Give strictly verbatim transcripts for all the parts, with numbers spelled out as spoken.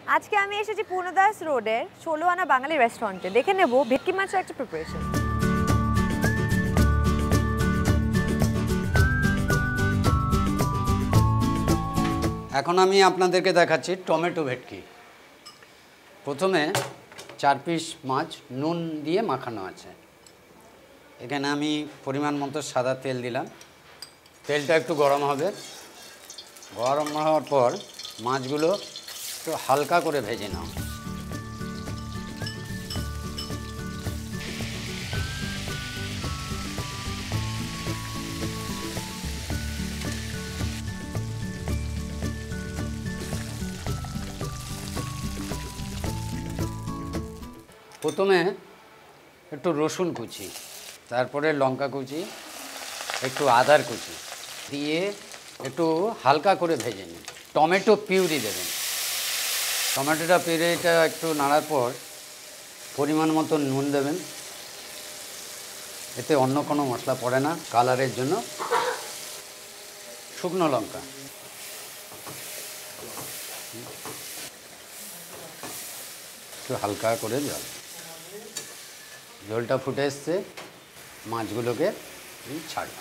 আজকে আমি এসেছি পূর্ণদাস রোডের ষোলো আনা বাঙালি রেস্টুরেন্টে। দেখে নেব ভেটকি মাছের একটা প্রিপারেশন। এখন আমি আপনাদেরকে দেখাচ্ছি টমেটো ভেটকি। প্রথমে চার পিস মাছ নুন দিয়ে মাখানো আছে। এখানে আমি পরিমাণ মতো সাদা তেল দিলাম। তেলটা একটু গরম হবে। গরম হওয়ার পর মাছগুলো একটু হালকা করে ভেজে নাও। প্রথমে একটু রসুন কুচি, তারপরে লঙ্কা কুচি, একটু আদার কুচি দিয়ে একটু হালকা করে ভেজে নিন। টমেটো পিউরি দেবেন। টমেটোটা পিউরিটা একটু নাড়ার পর পরিমাণ মতো নুন দেবেন। এতে অন্য কোনো মশলা পড়ে না, কালারের জন্য। শুকনো লঙ্কা, একটু হালকা করে জল। জলটা ফুটে এসছে, মাছগুলোকে ছাড়লাম।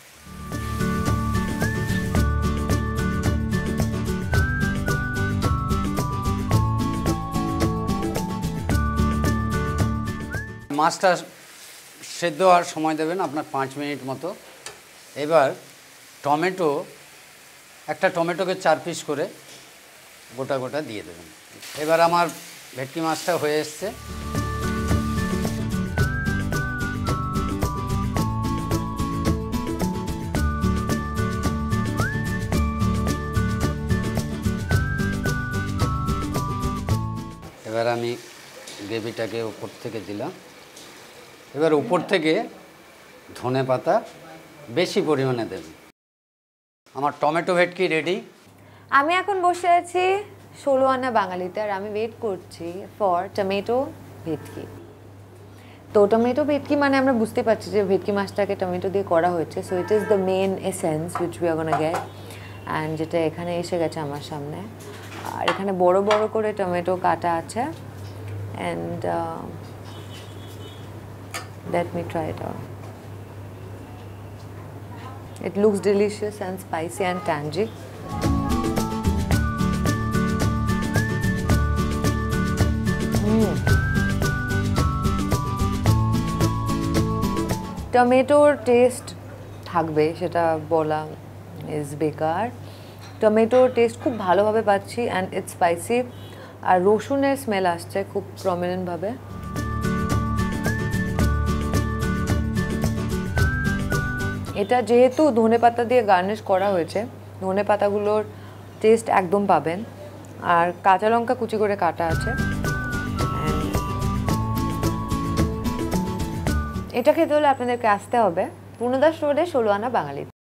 মাছটা সেদ্ধ হওয়ার সময় দেবেন আপনার পাঁচ মিনিট মতো। এবার টমেটো, একটা টমেটোকে চার পিস করে গোটা গোটা দিয়ে দেবেন। এবার আমার ভেটকি মাছটা হয়ে এসছে। এবার আমি গ্রেভিটাকে উপর থেকে দিলাম। এবার উপর থেকে ধনে পাতা বেশি পরিমাণে দেবেন। আমার টমেটো ভেটকি রেডি। আমি এখন বসে আছি ষোলো আনা বাঙালিতে, আর আমি ওয়েট করছি ফর টমেটো ভেটকি। তো টমেটো ভেটকি মানে আমরা বুঝতে পারছি যে ভেটকি মাছটাকে টমেটো দিয়ে করা হয়েছে। So it is the main essence which we are gonna get, and যেটা এখানে এসে গেছে আমার সামনে। আর এখানে বড় বড় করে টমেটো কাটা আছে। And let me try it out. It looks delicious and spicy and tangy. Mm. টমেটোর টেস্ট থাকবে সেটা বলা ইজ বেকার। টমেটোর টেস্ট খুব ভালোভাবে পাচ্ছি, অ্যান্ড ইটস স্পাইসি। আর রসুনের স্মেল আসছে খুব প্রমিনেন্টভাবে। এটা যেহেতু ধনেপাতা দিয়ে গার্নিশ করা হয়েছে, ধনেপাতাগুলোর টেস্ট একদম পাবেন। আর কাঁচা লঙ্কা কুচি করে কাটা আছে। এটা খেতে হলে আপনাদেরকে আসতে হবে পূর্ণদাস রোডে ষোলো আনা বাঙালি।